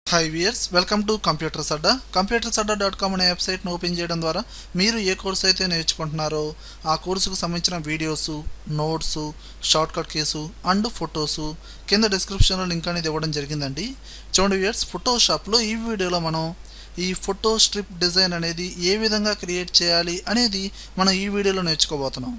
Hi viewers, welcome to computers Adda. computersada.com అనే వెబ్సైట్ను open చేయడం ద్వారా మీరు ఏ కోర్సు అయితే నేర్చుకుంటున్నారో ఆ కోర్సుకు సంబంధించిన videos, notes, shortcut keys and photos కింద డిస్క్రిప్షన్లో లింక్ అనేది ఇవ్వడం జరిగిందండి. చూడండి వ్యూయర్స్, ఫోటోషాప్లో ఈ వీడియోలో మనం ఈ ఫోటో స్ట్రిప్ డిజైన్ అనేది ఏ విధంగా క్రియేట్ చేయాలి అనేది మనం ఈ వీడియోలో నేర్చుకోబోతున్నాం.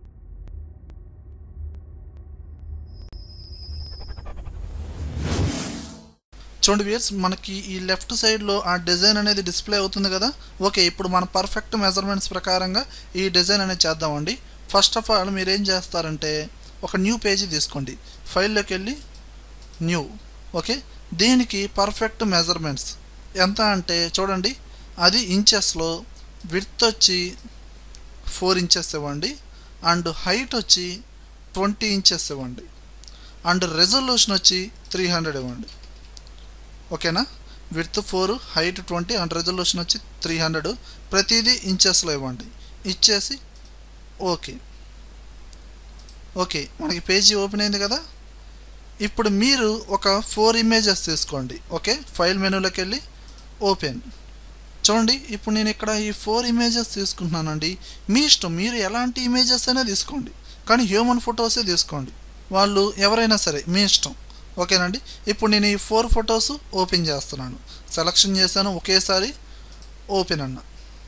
చూడండి వ్యూయర్స్, మనకి ఈ లెఫ్ట్ సైడ్లో ఆ డిజైన్ అనేది డిస్ప్లే అవుతుంది కదా. ఓకే, ఇప్పుడు మన పర్ఫెక్ట్ మెజర్మెంట్స్ ప్రకారంగా ఈ డిజైన్ అనేది చేద్దామండి. ఫస్ట్ ఆఫ్ ఆల్ మీరు ఏం చేస్తారంటే ఒక న్యూ పేజీ తీసుకోండి, ఫైల్లోకి వెళ్ళి న్యూ. ఓకే, దీనికి పర్ఫెక్ట్ మెజర్మెంట్స్ ఎంత అంటే చూడండి, అది ఇంచెస్లో విడ్త్ వచ్చి 4 ఇంచెస్ ఇవ్వండి, అండ్ హైట్ వచ్చి 20 ఇంచెస్ ఇవ్వండి, అండ్ రెజల్యూషన్ వచ్చి 300 ఇవ్వండి. ఓకేనా, విడ్త్ 4, హైట్ 20 అండ్ రెజల్యూషన్ వచ్చి 300, ప్రతిదీ ఇంచెస్లో ఇవ్వండి. ఇచ్చేసి ఓకే. ఓకే, మనకి పేజీ ఓపెన్ అయింది కదా. ఇప్పుడు మీరు ఒక 4 ఇమేజెస్ తీసుకోండి. ఓకే, ఫైల్ మెనూలోకి వెళ్ళి ఓపెన్. చూడండి, ఇప్పుడు నేను ఇక్కడ ఈ 4 ఇమేజెస్ తీసుకుంటున్నానండి. మీ ఇష్టం, మీరు ఎలాంటి ఇమేజెస్ అయినా తీసుకోండి, కానీ హ్యూమన్ ఫొటోసే తీసుకోండి. వాళ్ళు ఎవరైనా సరే మీ ఇష్టం. ఓకేనండి, ఇప్పుడు నేను ఈ 4 ఫొటోస్ ఓపెన్ చేస్తున్నాను. సెలక్షన్ చేశాను, ఒకేసారి ఓపెన్ అన్న.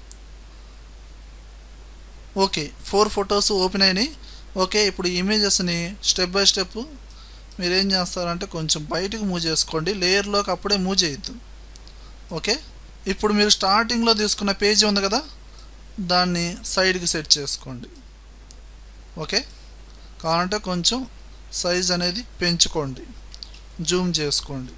ఓకే, 4 ఫొటోస్ ఓపెన్ అయినాయి. ఓకే, ఇప్పుడు ఈ ఇమేజెస్ని స్టెప్ బై స్టెప్ మీరేం చేస్తారంటే కొంచెం బయటకు మూవ్ చేసుకోండి, లేయర్లోకి అప్పుడే మూవ్ చేయొద్దు. ఓకే, ఇప్పుడు మీరు స్టార్టింగ్లో తీసుకున్న పేజీ ఉంది కదా, దాన్ని సైడ్కి సెట్ చేసుకోండి. ఓకే, కావాలంటే కొంచెం సైజ్ అనేది పెంచుకోండి, జూమ్ చేసుకోండి.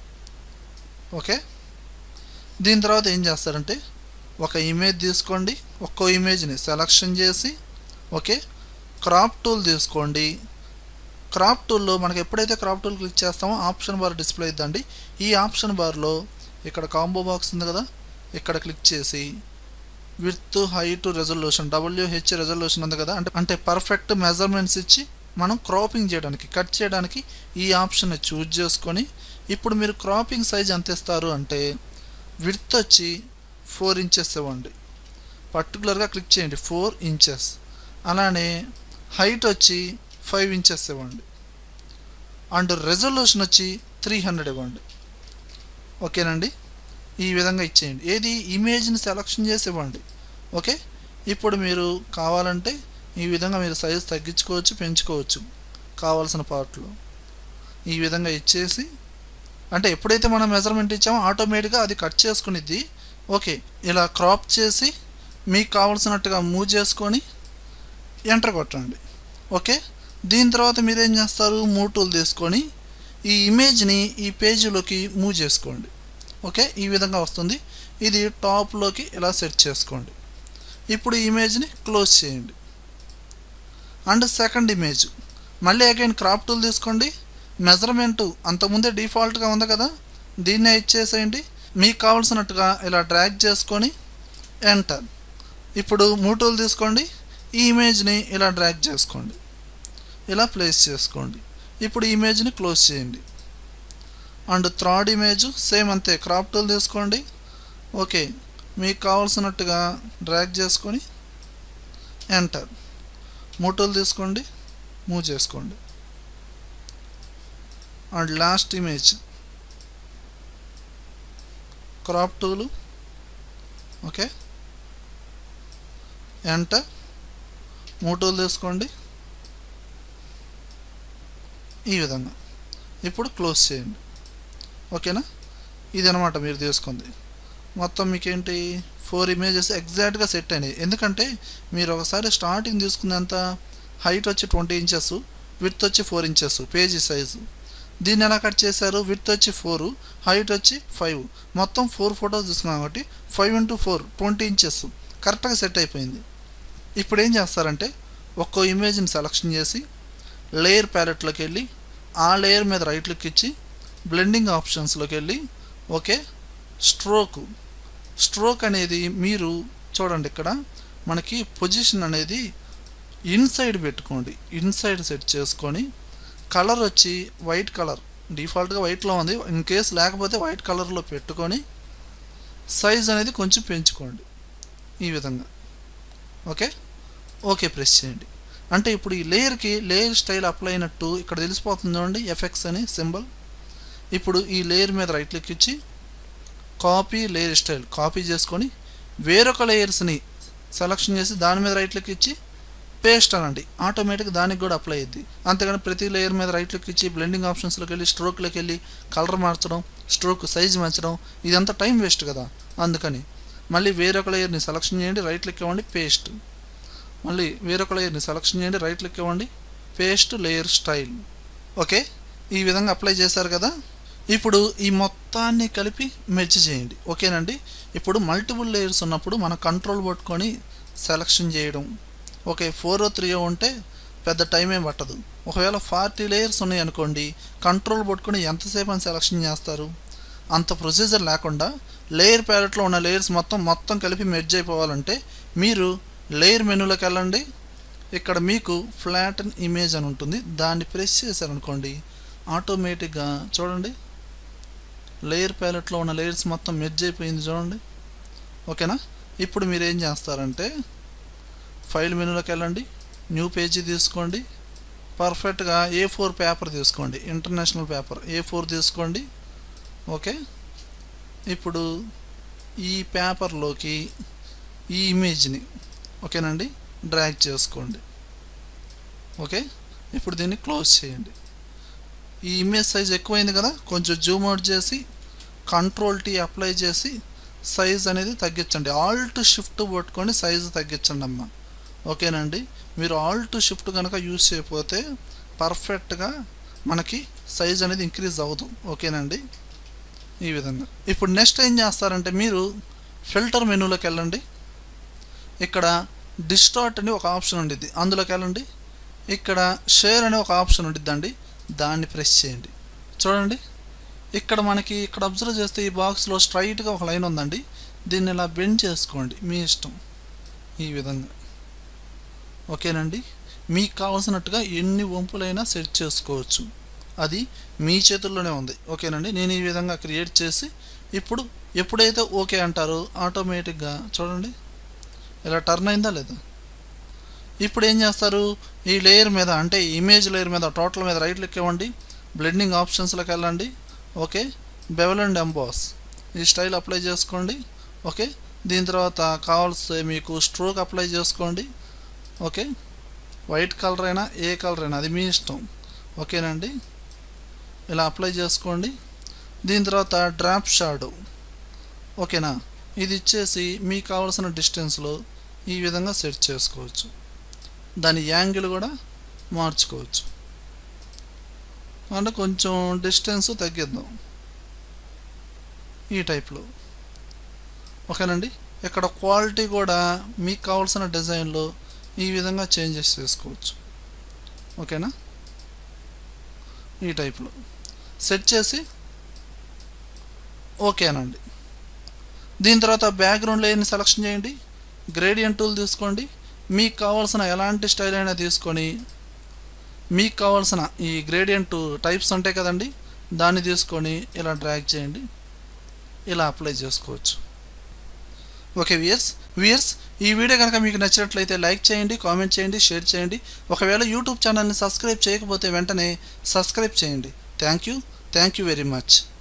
ఓకే, దీని తర్వాత ఏం చేస్తారంటే ఒక ఇమేజ్ తీసుకోండి, ఒక్కో ఇమేజ్ని సెలక్షన్ చేసి ఓకే క్రాప్ టూల్ తీసుకోండి. క్రాప్ టూల్లో మనకి ఎప్పుడైతే క్రాప్ టూల్ క్లిక్ చేస్తామో ఆప్షన్ బార్ డిస్ప్లే అవుతుందండి. ఈ ఆప్షన్ బార్లో ఇక్కడ కాంబో బాక్స్ ఉంది కదా, ఇక్కడ క్లిక్ చేసి width, height, resolution, WH resolution ఉంది కదా, అంటే పర్ఫెక్ట్ మెజర్మెంట్స్ ఇచ్చి మనం క్రాపింగ్ చేయడానికి, కట్ చేయడానికి ఈ ఆప్షన్ని చూజ్ చేసుకొని ఇప్పుడు మీరు క్రాపింగ్ సైజ్ ఎంత ఇస్తారు అంటే విడ్త్ వచ్చి 4 ఇంచెస్ ఇవ్వండి. పర్టికులర్గా క్లిక్ చేయండి, 4 ఇంచెస్. అలానే హైట్ వచ్చి 5 ఇంచెస్ ఇవ్వండి, అండ్ రెజల్యూషన్ వచ్చి 300 ఇవ్వండి. ఓకేనండి, ఈ విధంగా ఇచ్చేయండి. ఏది ఇమేజ్ని సెలక్షన్ చేసి ఇవ్వండి. ఓకే, ఇప్పుడు మీరు కావాలంటే ఈ విధంగా మీరు సైజ్ తగ్గించుకోవచ్చు, పెంచుకోవచ్చు కావాల్సిన పార్ట్లో. ఈ విధంగా ఇచ్చేసి అంటే ఎప్పుడైతే మనం మెజర్మెంట్ ఇచ్చామో ఆటోమేటిక్గా అది కట్ చేసుకునిద్ది. ఓకే, ఇలా క్రాప్ చేసి మీకు కావాల్సినట్టుగా మూవ్ చేసుకొని ఎంటర్ కొట్టండి. ఓకే, దీని తర్వాత మీరేం చేస్తారు, మూవ్ టూల్ తీసుకొని ఈ ఇమేజ్ని ఈ పేజీలోకి మూవ్ చేసుకోండి. ఓకే, ఈ విధంగా వస్తుంది. ఇది టాప్లోకి ఇలా సెట్ చేసుకోండి. ఇప్పుడు ఈ ఇమేజ్ని క్లోజ్ చేయండి. అండ్ సెకండ్ ఇమేజ్ మళ్ళీ అగైన్ క్రాప్ టూల్ తీసుకోండి. మెజర్మెంటు అంతకుముందే డిఫాల్ట్గా ఉంది కదా, దీన్నే ఇచ్చేసేయండి. మీకు కావాల్సినట్టుగా ఇలా డ్రాగ్ చేసుకొని ఎంటర్. ఇప్పుడు మూవ్ టూల్ తీసుకోండి, ఈ ఇమేజ్ని ఇలా డ్రాగ్ చేసుకోండి, ఇలా ప్లేస్ చేసుకోండి. ఇప్పుడు ఈ ఇమేజ్ని క్లోజ్ చేయండి. అండ్ థర్డ్ ఇమేజ్ సేమ్ అంతే, క్రాప్ టూల్ తీసుకోండి. ఓకే, మీకు కావాల్సినట్టుగా డ్రాగ్ చేసుకొని ఎంటర్. మూవ్ టూల్ తీసుకోండి, మూవ్ చేసుకోండి. And last image crop tool. Okay, enter. Move tool తీసుకోండి, ఈ విధంగా. ఇప్పుడు క్లోజ్ చేయండి. ఓకేనా, ఇది అనమాట మీరు తీసుకుంది. మొత్తం మీకేంటి 4 ఇమేజెస్ ఎగ్జాక్ట్గా సెట్ అయినాయి. ఎందుకంటే మీరు ఒకసారి స్టార్టింగ్ తీసుకున్నంత హైట్ వచ్చి 20 ఇంచెస్, విడ్త్ వచ్చి 4 ఇంచెస్ పేజీ సైజు. దీన్ని ఎలా కట్ చేశారు, విడ్త్ వచ్చి 4, హైట్ వచ్చి 5, మొత్తం 4 ఫొటోస్ తీసుకున్నాం కాబట్టి 5 × 4 20 ఇంచెస్ కరెక్ట్గా సెట్ అయిపోయింది. ఇప్పుడు ఏం చేస్తారంటే ఒక్కో ఇమేజ్ని సెలక్షన్ చేసి లేయర్ ప్యాలెట్లోకి వెళ్ళి ఆ లేయర్ మీద రైట్ క్లిక్ ఇచ్చి బ్లెండింగ్ ఆప్షన్స్లోకి వెళ్ళి ఓకే స్ట్రోక్ అనేది మీరు చూడండి, ఇక్కడ మనకి పొజిషన్ అనేది ఇన్సైడ్ పెట్టుకోండి. ఇన్సైడ్ సెట్ చేసుకొని కలర్ వచ్చి వైట్ కలర్ డిఫాల్ట్గా వైట్లో ఉంది. ఇన్ కేస్ లేకపోతే వైట్ కలర్లో పెట్టుకొని సైజ్ అనేది కొంచెం పెంచుకోండి ఈ విధంగా. ఓకే, ఓకే ప్రెస్ చేయండి. అంటే ఇప్పుడు ఈ లేయర్కి లేయర్ స్టైల్ అప్లై అయినట్టు ఇక్కడ తెలిసిపోతుంది చూడండి, ఎఫెక్ట్స్ అని సింబల్. ఇప్పుడు ఈ లేయర్ మీద రైట్ క్లిక్ ఇచ్చి కాపీ లేయర్ స్టైల్ కాపీ చేసుకొని వేరొక లేయర్స్ని సెలెక్షన్ చేసి దాని మీద రైట్ క్లిక్ ఇచ్చి పేస్ట్ అనండి. ఆటోమేటిక్గా దానికి కూడా అప్లై అయ్యింది. అంతేగాని ప్రతి లేయర్ మీద రైట్ క్లిక్ ఇచ్చి బ్లెండింగ్ ఆప్షన్స్లోకి వెళ్ళి స్ట్రోక్లోకి వెళ్ళి కలర్ మార్చడం, స్ట్రోక్ సైజ్ మార్చడం, ఇదంతా టైం వేస్ట్ కదా. అందుకని మళ్ళీ వేరొక లేయర్ని సెలెక్షన్ చేయండి, రైట్ క్లిక్ ఇవ్వండి, పేస్ట్. మళ్ళీ వేరొక లేయర్ని సెలెక్షన్ చేయండి, రైట్ క్లిక్ ఇవ్వండి, పేస్ట్ లేయర్ స్టైల్. ఓకే, ఈ విధంగా అప్లై చేశారు కదా. ఇప్పుడు ఈ మొత్తాన్ని కలిపి మెర్జ్ చేయండి. ఓకేనండి. ఇప్పుడు మల్టిపుల్ లేయర్స్ ఉన్నప్పుడు మన కంట్రోల్ పట్టుకొని సెలెక్షన్ చేయడం. ఓకే, 4 3 ఉంటే పెద్ద టైం ఏం పట్టదు. ఒకవేళ 40 లేయర్స్ ఉన్నాయి అనుకోండి, కంట్రోల్ పట్టుకొని ఎంతసేపు అని సెలెక్షన్ చేస్తారు. అంత ప్రొసీజర్ లేకుండా లేయర్ ప్యాలెట్లో ఉన్న లేయర్స్ మొత్తం కలిపి మెర్జ్ అయిపోవాలంటే మీరు లేయర్ మెనూలోకి వెళ్ళండి. ఇక్కడ మీకు ఫ్లాటన్ ఇమేజ్ అని ఉంటుంది, దాన్ని ప్రెస్ చేశారనుకోండి ఆటోమేటిక్గా చూడండి లేయర్ ప్యాలెట్లో ఉన్న లేయర్స్ మొత్తం మెర్జ్ అయిపోయింది చూడండి. ఓకేనా. ఇప్పుడు మీరు ఏం చేస్తారంటే ఫైల్ మెనూలోకి వెళ్ళండి, న్యూ పేజీ తీసుకోండి, పర్ఫెక్ట్గా A4 పేపర్ తీసుకోండి, ఇంటర్నేషనల్ పేపర్ A4 తీసుకోండి. ఓకే, ఇప్పుడు ఈ పేపర్లోకి ఈ ఇమేజ్ని ఓకేనండి డ్రాగ్ చేసుకోండి. ఓకే, ఇప్పుడు దీన్ని క్లోజ్ చేయండి. ఈ ఇమేజ్ సైజ్ ఎక్కువైంది కదా, కొంచెం జూమ్ అవుట్ చేసి కంట్రోల్ T అప్లై చేసి సైజ్ అనేది తగ్గించండి. ఆల్ట్ షిఫ్ట్ పట్టుకొని సైజు తగ్గించండి అమ్మ. ఓకేనండి. మీరు ఆల్ట్ షిఫ్ట్ కనుక యూజ్ చేయకపోతే పర్ఫెక్ట్గా మనకి సైజ్ అనేది ఇంక్రీజ్ అవ్వదు. ఓకేనండి, ఈ విధంగా. ఇప్పుడు నెక్స్ట్ ఏం చేస్తారంటే మీరు ఫిల్టర్ మెనూలోకి వెళ్ళండి. ఇక్కడ డిస్టార్ట్ అని ఒక ఆప్షన్ ఉండిద్ది, అందులోకి వెళ్ళండి. ఇక్కడ షేర్ అనే ఒక ఆప్షన్ ఉండిద్దండి, దాన్ని ప్రెస్ చేయండి. చూడండి ఇక్కడ మనకి ఇక్కడ అబ్జర్వ్ చేస్తే ఈ బాక్స్లో స్ట్రైట్గా ఒక లైన్ ఉందండి, దీన్ని ఇలా బెండ్ చేసుకోండి మీ ఇష్టం ఈ విధంగా. ఓకేనండి, మీకు కావాల్సినట్టుగా ఎన్ని వంపులైనా సెట్ చేసుకోవచ్చు, అది మీ చేతుల్లోనే ఉంది. ఓకేనండి, నేను ఈ విధంగా క్రియేట్ చేసి ఇప్పుడు ఎప్పుడైతే ఓకే అంటారో ఆటోమేటిక్గా చూడండి ఇలా టర్న్ అయిందా లేదా. ఇప్పుడు ఏం చేస్తారు, ఈ లేయర్ మీద అంటే ఇమేజ్ లేయర్ మీద టోటల్ మీద రైట్ క్లిక్ ఇవ్వండి, బ్లెండింగ్ ఆప్షన్స్లోకి వెళ్ళండి. ఓకే, బెవెల్ అండ్ ఎంబాస్ ఈ స్టైల్ అప్లై చేసుకోండి. ఓకే, దీని తర్వాత కావాల్సి మీకు స్ట్రోక్ అప్లై చేసుకోండి. ఓకే, వైట్ కలర్ అయినా ఏ కలర్ అయినా అది మీ ఇష్టం. ఓకేనండి, ఇలా అప్లై చేసుకోండి. దీని తర్వాత డ్రాప్ షాడో. ఓకేనా, ఇది ఇచ్చేసి మీకు కావాల్సిన డిస్టెన్స్లో ఈ విధంగా సెట్ చేసుకోవచ్చు, దాని యాంగిల్ కూడా మార్చుకోవచ్చు. అంటే కొంచెం డిస్టెన్స్ తగ్గిద్దాం ఈ టైప్లో. ఓకేనండి, ఇక్కడ క్వాలిటీ కూడా మీకు కావాల్సిన డిజైన్లో ఈ విధంగా చేంజెస్ చేసుకోవచ్చు. ఓకేనా, ఈ టైప్లో సెట్ చేసి ఓకేనండి. దీని తర్వాత బ్యాక్గ్రౌండ్ లేయర్ని సెలెక్షన్ చేయండి, గ్రేడియంట్ టూల్ తీసుకోండి, మీకు కావాల్సిన ఎలాంటి స్టైల్ అయినా తీసుకొని మీకు కావాల్సిన ఈ గ్రేడియంట్ టైప్స్ ఉంటాయి కదండి, దాన్ని తీసుకొని ఇలా డ్రాగ్ చేయండి, ఇలా అప్లై చేసుకోవచ్చు. ఓకే వ్యూయర్స్ ఈ వీడియో కనుక మీకు నచ్చినట్లయితే లైక్ చేయండి, కామెంట్ చేయండి, షేర్ చేయండి. ఒకవేళ యూట్యూబ్ ఛానల్ని సబ్స్క్రైబ్ చేయకపోతే వెంటనే సబ్స్క్రైబ్ చేయండి. Thank you very much.